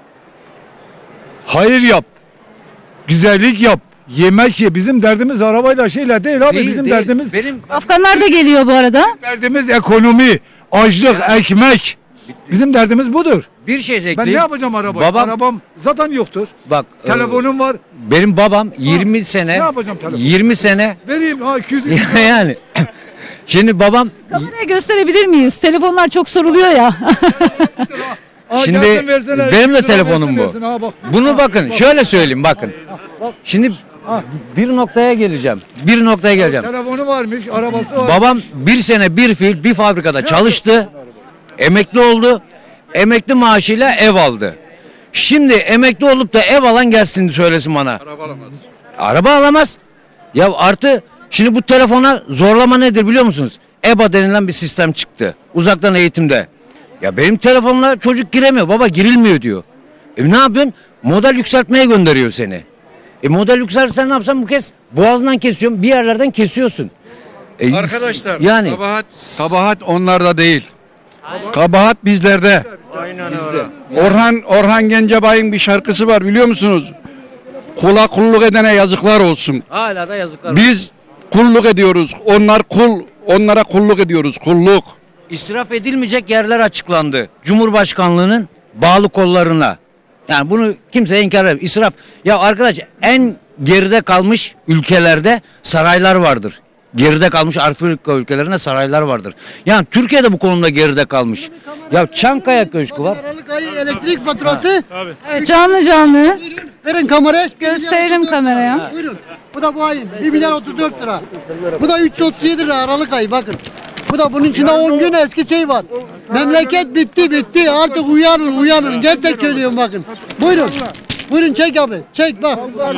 M: hayır yap, güzellik yap, yemek ye. Bizim derdimiz arabayla şeyle değil abi.
J: Değil,
M: Bizim
J: değil.
M: derdimiz
J: Benim
B: Afganlar da geliyor bu arada.
M: derdimiz ekonomi, açlık, ekmek. Bizim derdimiz budur.
J: bir şey ekleyeyim.
M: Ben ne yapacağım arabayı?
J: Babam-
M: Arabam zaten yoktur.
J: Bak e,
M: Telefonum var.
J: benim babam yirmi sene
M: Ne yapacağım telefonu?
J: yirmi sene
M: Vereyim ha iki yüz.
J: yani şimdi babam
B: Kameraya gösterebilir miyiz? Telefonlar çok soruluyor ya.
M: Aa,
J: Şimdi
M: gelsin versene,
J: benim de
M: iki yüz lira
J: telefonum
M: versin,
J: bu.
M: versin, ha, bak.
J: Bunu bakın şöyle söyleyeyim bakın. Şimdi bir noktaya geleceğim. Bir noktaya geleceğim.
M: Telefonu varmış, arabası var.
J: Babam bir sene bir fiil bir fabrikada çalıştı. Emekli oldu. Emekli maaşıyla ev aldı. Şimdi emekli olup da ev alan gelsin söylesin bana. Araba alamaz. Araba alamaz. Ya artı şimdi bu telefona zorlama nedir biliyor musunuz? E B A denilen bir sistem çıktı. Uzaktan eğitimde. Ya benim telefonla çocuk giremiyor. Baba girilmiyor diyor. E ne yapıyorsun? Model yükseltmeye gönderiyor seni. E model yükseltirsen ne yapsan bu kez boğazından kesiyorsun. Bir yerlerden kesiyorsun. E,
E: Arkadaşlar
J: yani
E: kabahat, kabahat onlarda değil. Kabahat bizlerde. Orhan Orhan Gencebay'ın bir şarkısı var biliyor musunuz? Kula kulluk edene yazıklar olsun.
J: hala da yazıklar.
E: Biz kulluk ediyoruz. Onlar kul. Onlara kulluk ediyoruz. Kulluk.
J: İsraf edilmeyecek yerler açıklandı. Cumhurbaşkanlığının bağlı kollarına. Yani bunu kimse inkar edemez. İsraf. Ya arkadaş en geride kalmış ülkelerde saraylar vardır. Geride kalmış Afrika ülkelerinde saraylar vardır. Yani Türkiye'de bu konuda geride kalmış. Ya Çankaya Köşkü var.
N: Aralık ayı elektrik faturası.
B: Evet, canlı canlı.
N: Verin kameraya.
B: Gösterelim kameraya.
N: Buyurun. Bu da bu ayın bir milyar otuz dört lira. Bu da üç yüz otuz yedi lira Aralık ayı bakın. Bu da bunun içinde on gün eski şey var. Memleket bitti bitti. Artık uyanın uyanın. Gerçek söylüyorum bakın. Buyurun. Buyurun çek abi. Çek bak. Ha.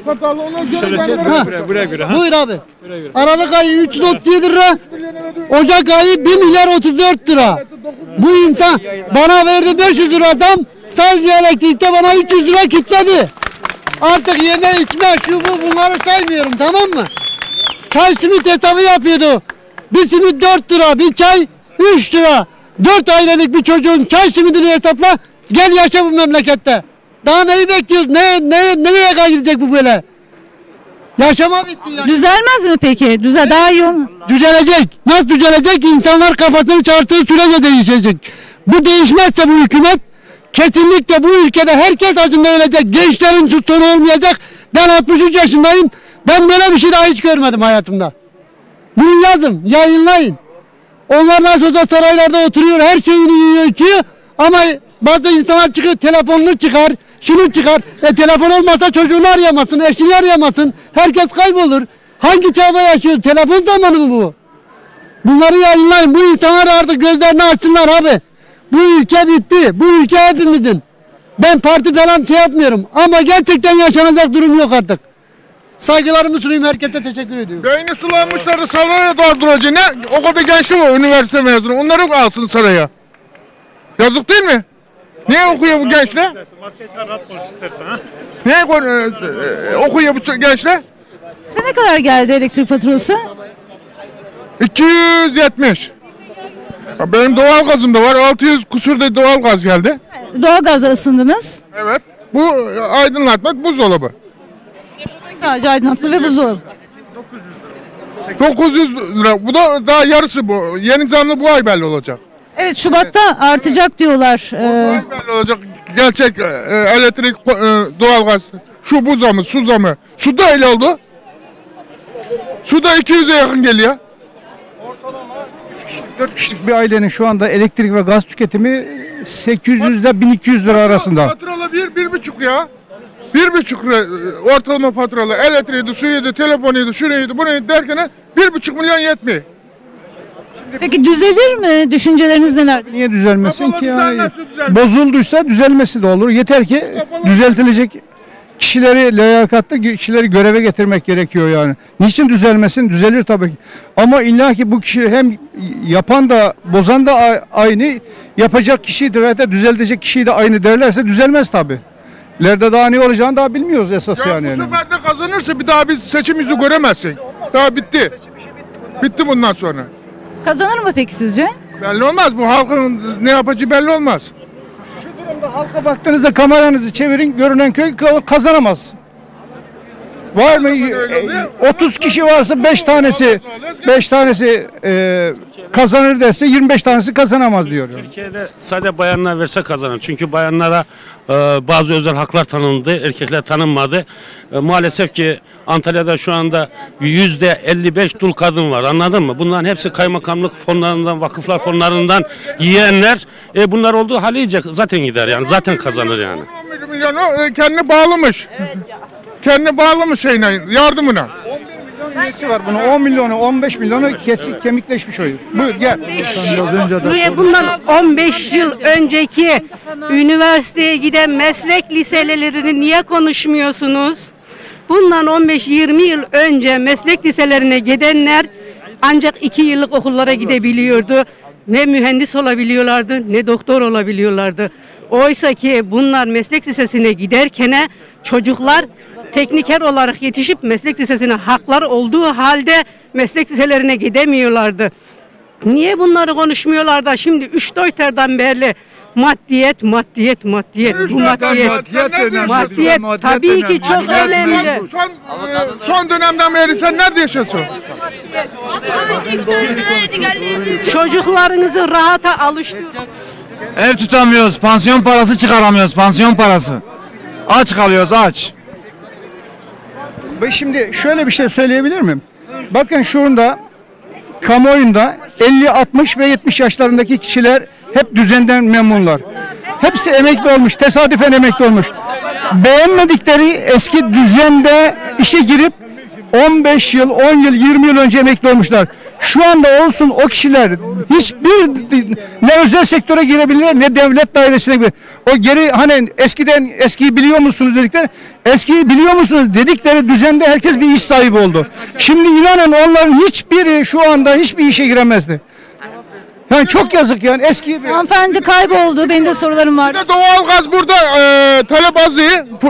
N: Buyur abi. Aralık ayı üç yüz otuz yedi lira. Ocak ayı bir milyar otuz dört lira. Bu insan bana verdi beş yüz lira zam. Sadece elektrikte bana üç yüz lira kitledi. Artık yeme içme şu bu bunları saymıyorum tamam mı? Çay simit hesabı yapıyordu. Bir simit dört lira, bir çay üç lira. dört ailelik bir çocuğun çay simidini hesapla. Gel yaşa bu memlekette. Daha neyi bekliyoruz? Ne, ne, nereye kaydedecek bu böyle? Yaşama bitti ya.
B: Düzelmez mi peki? Düzel daha iyi olur.
N: Düzelecek. Nasıl düzelecek? İnsanlar kafasını çarptığı sürece değişecek. Bu değişmezse bu hükümet kesinlikle bu ülkede herkes acında ölecek. Gençlerin sonu olmayacak. Ben altmış üç yaşındayım. Ben böyle bir şey daha hiç görmedim hayatımda. Bunu yazın, yayınlayın. Onlar nasıl olsa saraylarda oturuyor, her şeyini yiyor, içiyor. Ama bazı insanlar çıkıyor, telefonunu çıkar, şunu çıkar. E telefon olmasa çocuğunu arayamazsın, eşini arayamazsın. Herkes kaybolur. Hangi çağda yaşıyoruz? Telefon zamanı mı bu? Bunları yayınlayın. Bu insanlar artık gözlerini açsınlar abi. Bu ülke bitti. Bu ülke hepimizin. Ben parti falan şey yapmıyorum. Ama gerçekten yaşanacak durum yok artık. Saygılarımı sunayım. Herkese teşekkür ediyorum.
O: Beyni sulanmışları saraya dardıracak. Ne? O kadar gençlik var üniversite mezunu. Onları alsın saraya. Yazık değil mi? Niye okuyor bu gençler?
P: Maske rahat konuş istersen ha.
O: Niye e, e, okuyor bu gençler?
B: Size ne kadar geldi elektrik faturası?
O: iki yüz yetmiş. Ya benim doğal gazım da var. altı yüz kusur doğal gaz geldi.
B: Doğalgazla ısındınız.
O: Evet. Bu aydınlatma buzdolabı.
B: Sadece aydınlatma ve buzdolabı.
O: dokuz yüz lira. Bu da daha yarısı bu. Yeni zamlı bu ay belli olacak.
B: Evet Şubat'ta artacak diyorlar. Ee,
O: Belli olacak. Gerçek e, elektrik, e, doğalgaz, şu bu zamı, su zamı. Su da öyle oldu. Su da iki yüze yakın geliyor.
D: dört kişilik bir ailenin şu anda elektrik ve gaz tüketimi sekiz yüz ile bin iki yüz lira arasında.
O: Faturalı bir, bir buçuk ya. Bir buçuk lira ortalama faturalı. Elektriğiydi, suyuydu, telefonuydu, şuraydı, buraydı derken Bir buçuk milyon yetmiyor.
B: Peki düzelir mi? Düşünceleriniz neler?
Q: Niye düzelmesin ki yani?
O: düzelmezse düzelmez.
Q: Bozulduysa düzelmesi de olur. Yeter ki düzeltilecek kişileri, liyakatlı kişileri göreve getirmek gerekiyor yani. Niçin düzelmesin? Düzelir tabii ki. Ama illa ki bu kişi hem yapan da bozan da a- aynı, yapacak kişiyi de ve de düzeltecek kişiyi de aynı derlerse düzelmez tabii. İleride daha ne olacağını daha bilmiyoruz esas
O: Ya
Q: yani.
O: bu sefer de kazanırsa bir daha biz seçim yüzü göremezsin. Daha bitti. Bitti bundan sonra.
B: Kazanır mı peki sizce?
O: Belli olmaz. Bu halkın ne yapacağı belli olmaz.
Q: Halka baktığınızda kameranızı çevirin, görünen köy kazanamaz. Var mı? otuz kişi varsa beş tanesi beş tanesi e, kazanır derse yirmi beş tanesi kazanamaz diyor.
R: Türkiye'de sadece bayanlar verse kazanır. Çünkü bayanlara e, bazı özel haklar tanındı, erkekler tanınmadı. E, maalesef ki Antalya'da şu anda yüzde elli beş dul kadın var. Anladın mı? Bunların hepsi kaymakamlık fonlarından, vakıflar fonlarından yiyenler. E, bunlar olduğu hali yiyecek. Zaten gider yani. Zaten kazanır yani.
O: on bir milyonu e, kendini bağlamış. Kendini bağlamış şeyine, yardımına.
Q: Nesi var bunun? on milyonu, on beş milyonu kesik kemikleşmiş oluyor. Buyur gel.
S: Buraya bundan on beş yıl önceki üniversiteye giden meslek liselerini niye konuşmuyorsunuz? Bundan on beş yirmi yıl önce meslek liselerine gidenler ancak iki yıllık okullara gidebiliyordu. Ne mühendis olabiliyorlardı, ne doktor olabiliyorlardı. Oysa ki bunlar meslek lisesine giderken çocuklar tekniker olarak yetişip meslek lisesine hakları olduğu halde meslek liselerine gidemiyorlardı. Niye bunları konuşmuyorlar da şimdi üç dört aydan beri maddiyet, maddiyet, maddiyet, bu maddiyet, maddiyet, maddiyet tabii ki çok önemli.
O: Son, son, e, son dönemden beri sen nerede yaşıyorsun?
S: Çocuklarınızı rahata alıştırın.
T: Ev tutamıyoruz, pansiyon parası çıkaramıyoruz, pansiyon parası. Aç kalıyoruz, aç.
Q: Ben şimdi şöyle bir şey söyleyebilir miyim? Bakın şurada kamuoyunda elli altmış ve yetmiş yaşlarındaki kişiler hep düzenden memnunlar. Hepsi emekli olmuş, tesadüfen emekli olmuş. Beğenmedikleri eski düzende işe girip on beş yıl, on yıl, yirmi yıl önce emekli olmuşlar. Şu anda olsun o kişiler hiçbir ne özel sektöre girebilirler ne devlet dairesine girebilirler. O geri hani eskiden eskiyi biliyor musunuz dedikleri, eskiyi biliyor musunuz dedikleri düzende herkes bir iş sahibi oldu. Şimdi inanın onların hiçbiri şu anda hiçbir işe giremezdi. Yani çok yazık yani eski bir...
B: Hanımefendi kayboldu. Benim de sorularım var.
O: Doğalgaz burada e, talep azı,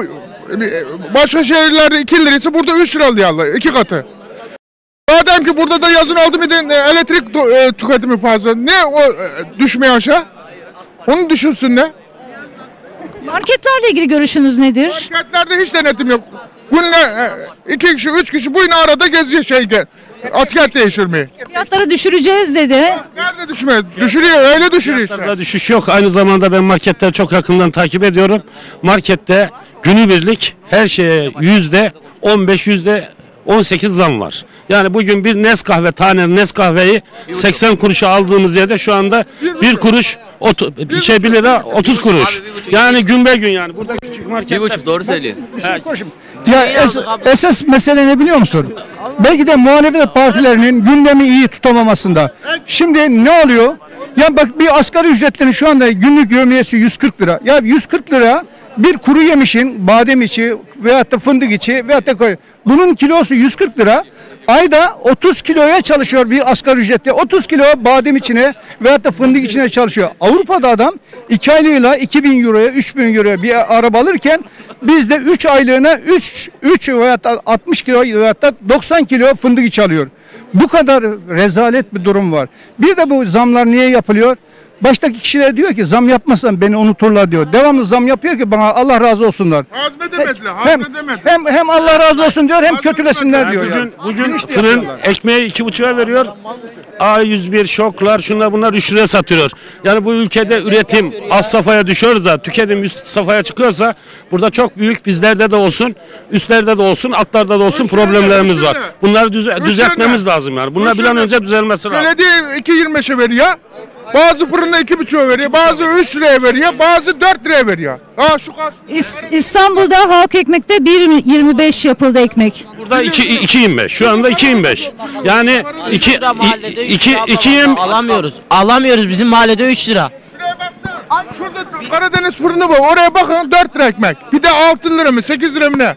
O: başka şehirlerde iki lirası burada üç lira alıyor, iki katı. Madem ki burada da yazın aldı bir de elektrik e, tüketimi fazla. Ne o e, düşmeye aşağı? Onu düşünsün ne?
B: Marketlerle ilgili görüşünüz nedir?
O: Marketlerde hiç denetim yok. Günle e, iki kişi, üç kişi bu yine arada geziyor şey, etiket değiştirmeyi.
B: Fiyatları düşüreceğiz dedi.
O: Nerede düşmüyor? Düşürüyor, öyle düşürüyor işte.
R: Fiyatlarda düşüş yok. Aynı zamanda ben marketleri çok yakından takip ediyorum. Markette günübirlik her şeye yüzde on beş, yüzde on sekiz zam var. Yani bugün bir Nescafe, tane Nescafe'yi seksen kuruşa aldığımız yerde şu anda bir kuruş, otu, şey bir lira otuz kuruş. Yani gün be gün yani. Burada küçük marketler.
U: Bir buçuk doğru söylüyor.
Q: Ya es, esas mesele ne biliyor musun? Belki de muhalefet partilerinin gündemi iyi tutamamasında. Şimdi ne oluyor? Ya bak bir asgari ücretlinin şu anda günlük yevmiyesi yüz kırk lira. Ya yüz kırk lira bir kuru yemişin badem içi veyahut da fındık içi veyahut da koy. Bunun kilosu yüz kırk lira. Ayda otuz kiloya çalışıyor bir asgari ücretle. otuz kilo badem içine veyahut da fındık içine çalışıyor. Avrupa'da adam iki aylığıyla iki bin euroya, üç bin euroya bir araba alırken bizde üç aylığına üç, üç veyahut da altmış kilo veyahut da doksan kilo fındık içi alıyor. Bu kadar rezalet bir durum var. Bir de bu zamlar niye yapılıyor? Baştaki kişiler diyor ki zam yapmazsan beni unuturlar diyor. Devamlı zam yapıyor ki bana Allah razı olsunlar.
O: Hazmedemediler,
Q: Hem,
O: hazmedemediler.
Q: hem, hem Allah razı olsun diyor hem kötülesinler diyor.
R: Bugün,
Q: Yani.
R: bugün fırın ekmeği iki buçuğa veriyor. A yüz bir şoklar şunlar bunlar üç liraya satıyor. Yani bu ülkede üretim alt safhaya düşüyor da tüketim üst safhaya çıkıyorsa burada çok büyük bizlerde de olsun, üstlerde de olsun, altlarda da olsun problemlerimiz var. Bunları düze düzeltmemiz lazım yani. Bunlar bir an önce düzelmesi lazım.
O: Belediye iki yirmi beşe veriyor. Bazı fırında iki buçuğa veriyor, bazı üç liraya veriyor, bazı dört liraya veriyor. Ha şu karşı.
B: İs- İstanbul'da halk ekmekte bir yirmi beş yapıldı ekmek.
R: Burada iki yirmi beş. Şu anda iki yirmi beş. Yani iki iki iki yirmi
U: Alamıyoruz. Alamıyoruz. Bizim mahallede üç lira.
O: Şurada Karadeniz fırını var. Oraya bakın dört lira ekmek. Bir de altı lira mı sekiz lira mı ne?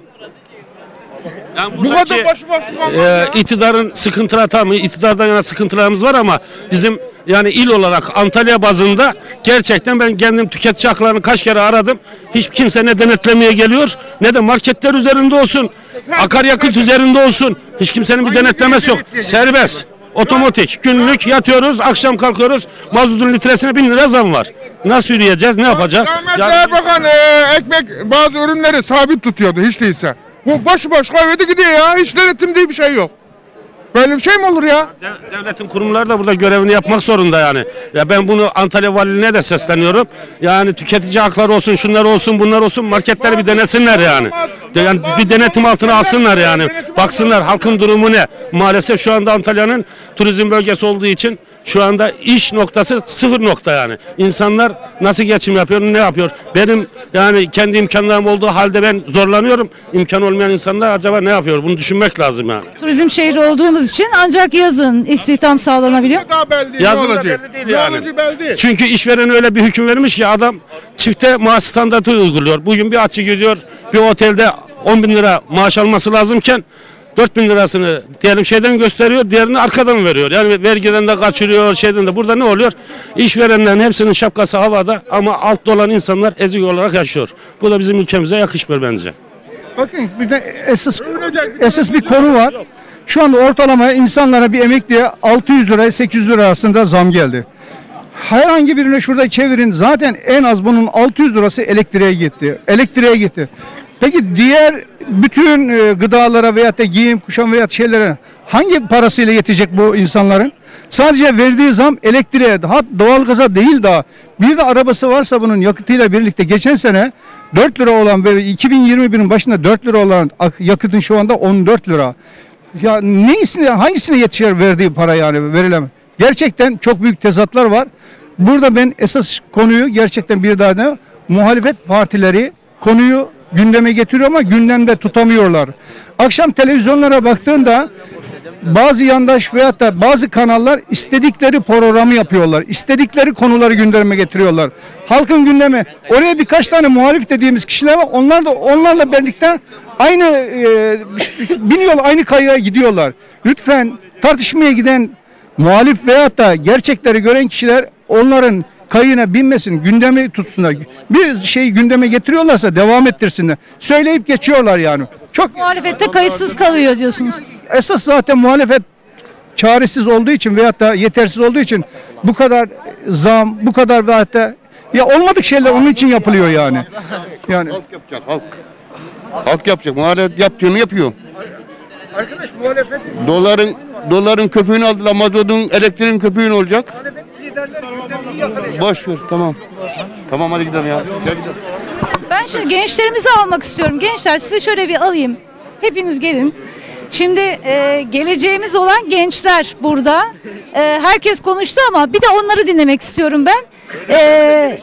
O: Bu kadar başı başı
R: e, iktidarın sıkıntıları tamam, iktidardan yana sıkıntılarımız var ama bizim yani il olarak Antalya bazında gerçekten ben kendim tüketici haklarını kaç kere aradım. Hiç kimse ne denetlemeye geliyor ne de marketler üzerinde olsun, akaryakıt üzerinde olsun. Hiç kimsenin bir denetlemesi yok. Serbest, otomatik, günlük yatıyoruz, akşam kalkıyoruz. Mazotun litresine bin lira zam var. Nasıl yürüyeceğiz, ne yapacağız?
O: Rahmetli Erbakan e, ekmek bazı ürünleri sabit tutuyordu hiç değilse. Bu başı baş kahvede gidiyor ya. Hiç denetim diye bir şey yok. Böyle bir şey mi olur ya?
R: Devletin kurumları da burada görevini yapmak zorunda yani. Ya ben bunu Antalya Valiliğine de sesleniyorum. Yani tüketici hakları olsun, şunlar olsun, bunlar olsun, marketleri bir denesinler yani. Yani bir denetim altına alsınlar yani. Baksınlar halkın durumu ne? Maalesef şu anda Antalya'nın turizm bölgesi olduğu için şu anda iş noktası sıfır nokta yani. İnsanlar nasıl geçim yapıyor, ne yapıyor? Benim yani kendi imkanlarım olduğu halde ben zorlanıyorum. İmkan olmayan insanlar acaba ne yapıyor? Bunu düşünmek lazım yani.
B: Turizm şehri olduğumuz için ancak yazın istihdam sağlanabiliyor.
R: Yazın da belli değil yani. Çünkü işveren öyle bir hüküm vermiş ki adam çifte maaş standartı uyguluyor. Bugün bir açı gidiyor bir otelde on bin lira maaş alması lazımken dört bin lirasını diyelim şeyden gösteriyor, diğerini arkadan veriyor. Yani vergiden de kaçırıyor, şeyden de. Burada ne oluyor? İşverenlerin hepsinin şapkası havada ama altta olan insanlar ezik olarak yaşıyor. Bu da bizim ülkemize yakışmıyor bence.
Q: Bakın bir de esas, esas bir konu var. Şu anda ortalama insanlara bir emekliye altı yüz lira sekiz yüz lira arasında zam geldi. Herhangi birine şurada çevirin zaten en az bunun altı yüz lirası elektriğe gitti. Elektriğe gitti. Peki diğer bütün e, gıdalara veyahut da giyim, kuşam veyahut şeylere hangi parasıyla yetecek bu insanların? Sadece verdiği zam elektriğe, hat doğalgaza değil daha. Bir de arabası varsa bunun yakıtıyla birlikte geçen sene dört lira olan ve iki bin yirmi birin başında dört lira olan yakıtın şu anda on dört lira. Ya neyisine, hangisine yetişir verdiği para yani verilemez. Gerçekten çok büyük tezatlar var. Burada ben esas konuyu gerçekten bir daha da muhalefet partileri konuyu gündeme getiriyor ama gündemde tutamıyorlar. Akşam televizyonlara baktığında bazı yandaş veyahut da bazı kanallar istedikleri programı yapıyorlar. İstedikleri konuları gündeme getiriyorlar. Halkın gündemi. Oraya birkaç tane muhalif dediğimiz kişiler var. Onlar da onlarla birlikte aynı e, biniyor, aynı kayaya gidiyorlar. Lütfen tartışmaya giden muhalif veyahut da gerçekleri gören kişiler onların kayığına binmesin, gündemi tutsunlar. Bir şey gündeme getiriyorlarsa devam ettirsinler. Söyleyip geçiyorlar yani. Çok
B: muhalefette kayıtsız kalıyor diyorsunuz.
Q: Esas zaten muhalefet çaresiz olduğu için veyahut da yetersiz olduğu için bu kadar zam, bu kadar veyahut da ya olmadık şeyler onun için yapılıyor yani. Yani
V: halk yapacak, halk. Halk yapacak. Muhalefet yaptığını yapıyor.
Q: Arkadaş muhalefet
V: doların doların köpüğünü aldılar, mazotun, elektriğin köpüğünü olacak. Boş ver, tamam. Tamam hadi gidelim ya. Gel gidelim.
B: Ben şimdi gençlerimizi almak istiyorum. Gençler size şöyle bir alayım. Hepiniz gelin. Şimdi e, geleceğimiz olan gençler burada. E, herkes konuştu ama bir de onları dinlemek istiyorum ben. E,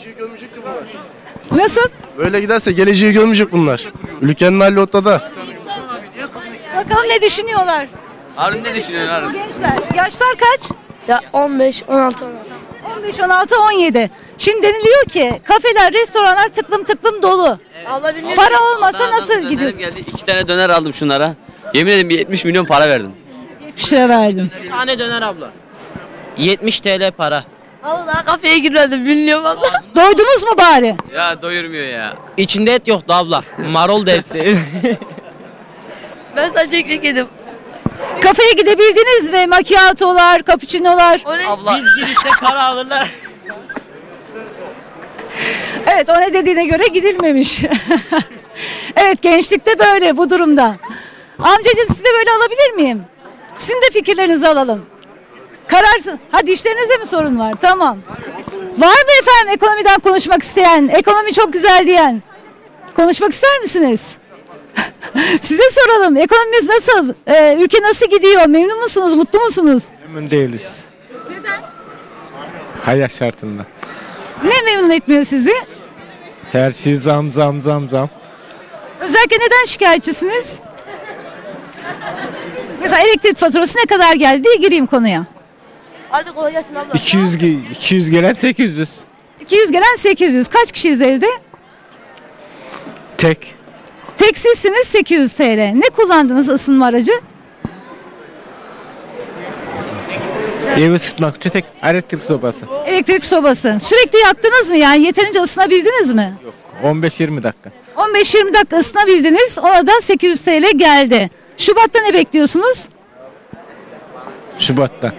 B: nasıl?
W: Böyle giderse geleceği görmeyecek bunlar. Ülkenin hali ortada.
B: Bakalım ne düşünüyorlar?
U: Harun ne düşünüyorsun Harun?
B: Gençler. Yaşlar kaç?
X: Ya on beş, on altı, on altı.
B: on beş, on altı, on yedi. Şimdi deniliyor ki kafeler, restoranlar tıklım tıklım dolu.
X: Evet.
B: Para olmasa nasıl gidiyor?
U: Geldi, iki tane döner aldım şunlara. Yemin ederim bir yetmiş milyon para verdim.
B: yetmiş lira verdim.
U: Bir tane döner abla. yetmiş TL para.
X: Allah kafeye girmedim bilmiyorum valla.
B: Doydunuz mu bari?
U: Ya doyurmuyor ya. İçinde et yoktu abla. Marul da hepsi.
X: Ben sadece ekmek yedim.
B: Kafeye gidebildiniz mi? Macchiato'lar, cappuccino'lar.
U: Abla. Biz girişte para alırlar.
B: Evet, o ne dediğine göre gidilmemiş. Evet, gençlikte böyle bu durumda. Amcacığım sizi de böyle alabilir miyim? Sizin de fikirlerinizi alalım. Kararsın. Ha dişlerinizde mi sorun var? Tamam. Var mı efendim ekonomiden konuşmak isteyen? Ekonomi çok güzel diyen. Konuşmak ister misiniz? Size soralım. Ekonomimiz nasıl? Ee, ülke nasıl gidiyor? Memnun musunuz? Mutlu musunuz?
W: Memnun değiliz.
C: Hayat şartında.
B: Ne memnun etmiyor sizi?
C: Her şey zam zam zam zam.
B: Özellikle neden şikayetçisiniz? Mesela elektrik faturası ne kadar geldi diye gireyim konuya.
X: Hadi kolay gelsin abla.
C: iki yüz, ge- iki yüz gelen sekiz yüz.
B: iki yüz gelen sekiz yüz. Kaç kişiyiz evde?
C: Tek.
B: Tek sizsiniz sekiz yüz T L. Ne kullandınız ısınma aracı?
C: Evi ısıtmak için tek elektrik sobası.
B: Elektrik sobası. Sürekli yaktınız mı yani? Yeterince ısınabildiniz mi?
C: on beş yirmi dakika.
B: on beş yirmi dakika ısınabildiniz. Ona da sekiz yüz T L geldi. Şubat'ta ne bekliyorsunuz?
C: Şubat'ta.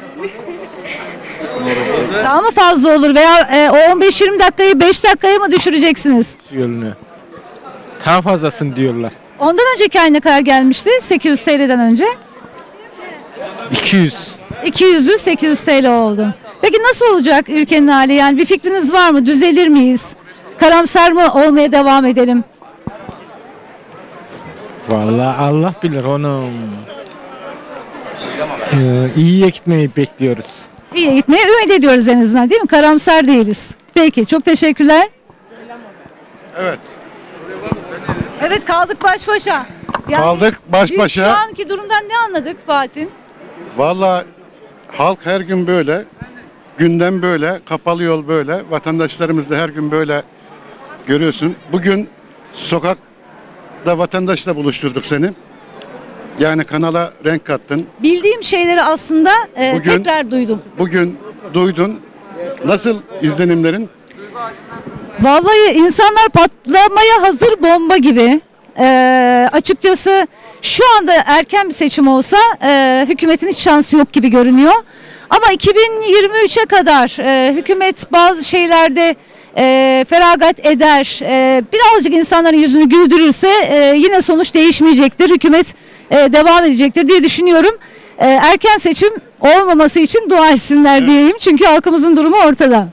B: Daha mı fazla olur veya e, o on beş yirmi dakikayı beş dakikaya mı düşüreceksiniz?
C: Yolunu. Daha fazlasını diyorlar.
B: Ondan önceki ay ne kadar gelmişti? sekiz yüz T L'den önce.
C: iki yüz.
B: iki yüzü sekiz yüz T L oldu. Peki nasıl olacak ülkenin hali? Yani bir fikriniz var mı? Düzelir miyiz? Karamsar mı olmaya devam edelim?
C: Vallahi Allah bilir onu. Ee, iyiye gitmeyi bekliyoruz.
B: İyi gitmeye ümit ediyoruz en azından değil mi? Karamsar değiliz. Peki çok teşekkürler.
A: Evet.
B: Evet kaldık baş başa. Yani
A: Kaldık baş
B: biz
A: başa.
B: şu anki durumdan ne anladık Fatih?
A: Vallahi halk her gün böyle, gündem böyle, kapalı yol böyle, vatandaşlarımız da her gün böyle görüyorsun. Bugün sokakta vatandaşla buluşturduk seni. Yani kanala renk kattın.
B: Bildiğim şeyleri aslında e,
A: Bugün-
B: tekrar duydum.
A: Bugün duydun. Nasıl izlenimlerin?
B: Vallahi insanlar patlamaya hazır bomba gibi. Ee, açıkçası şu anda erken bir seçim olsa e, hükümetin hiç şansı yok gibi görünüyor. Ama iki bin yirmi üçe kadar e, hükümet bazı şeylerde e, feragat eder, e, birazcık insanların yüzünü güldürürse e, yine sonuç değişmeyecektir. Hükümet e, devam edecektir diye düşünüyorum. E, erken seçim olmaması için dua etsinler diyeyim. Çünkü halkımızın durumu ortada.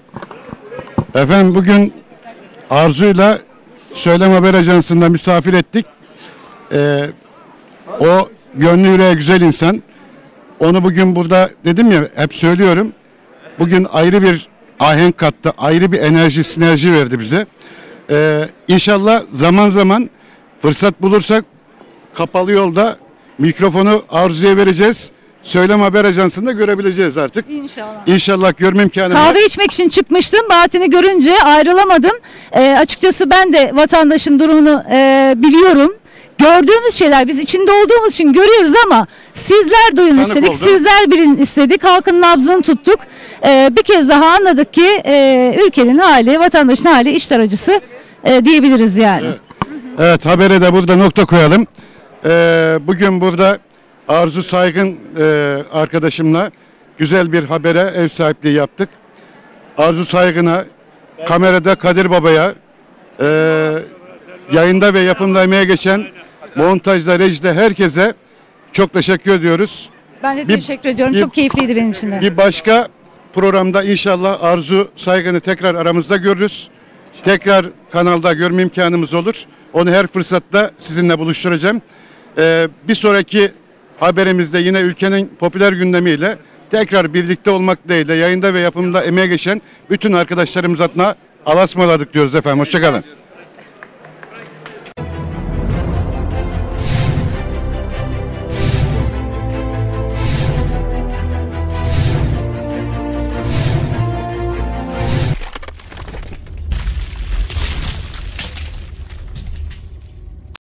A: Efendim bugün Arzu'yla Söylem Haber Ajansı'nda misafir ettik. Ee, o gönlü yüreği güzel insan. Onu bugün burada dedim ya, hep söylüyorum. Bugün ayrı bir ahenk kattı, ayrı bir enerji, sinerji verdi bize. Ee, İnşallah zaman zaman fırsat bulursak kapalı yolda mikrofonu Arzu'ya vereceğiz. Söylem Haber Ajansı'nda görebileceğiz artık.
B: İnşallah.
A: İnşallah görme imkanı var.
B: Kahve içmek için çıkmıştım. Bahattin'i görünce ayrılamadım. Ee, açıkçası ben de vatandaşın durumunu e, biliyorum. Gördüğümüz şeyler biz içinde olduğumuz için görüyoruz ama sizler duyun
A: Tanık
B: istedik,
A: oldu.
B: sizler bilin istedik. Halkın nabzını tuttuk. Ee, bir kez daha anladık ki e, ülkenin hali, vatandaşın hali içler acısı e, diyebiliriz yani.
A: Evet. Evet, habere de burada nokta koyalım. Ee, bugün burada Arzu Saygın e, arkadaşımla güzel bir habere ev sahipliği yaptık. Arzu Saygın'a, kamerada Kadir Baba'ya, e, yayında ve yapımda emeğe geçen montajda, rejide herkese çok teşekkür ediyoruz.
B: Ben de
A: Bir-
B: teşekkür ediyorum.
A: bir-
B: Çok keyifliydi benim için de.
A: Bir başka programda inşallah Arzu Saygın'ı tekrar aramızda görürüz. Tekrar kanalda görme imkanımız olur. Onu her fırsatta sizinle buluşturacağım. Ee, bir sonraki haberimizde yine ülkenin popüler gündemiyle tekrar birlikte olmak dileğiyle yayında ve yapımda emeğe geçen bütün arkadaşlarımız adına Allah'a ısmarladık diyoruz efendim. Hoşçakalın.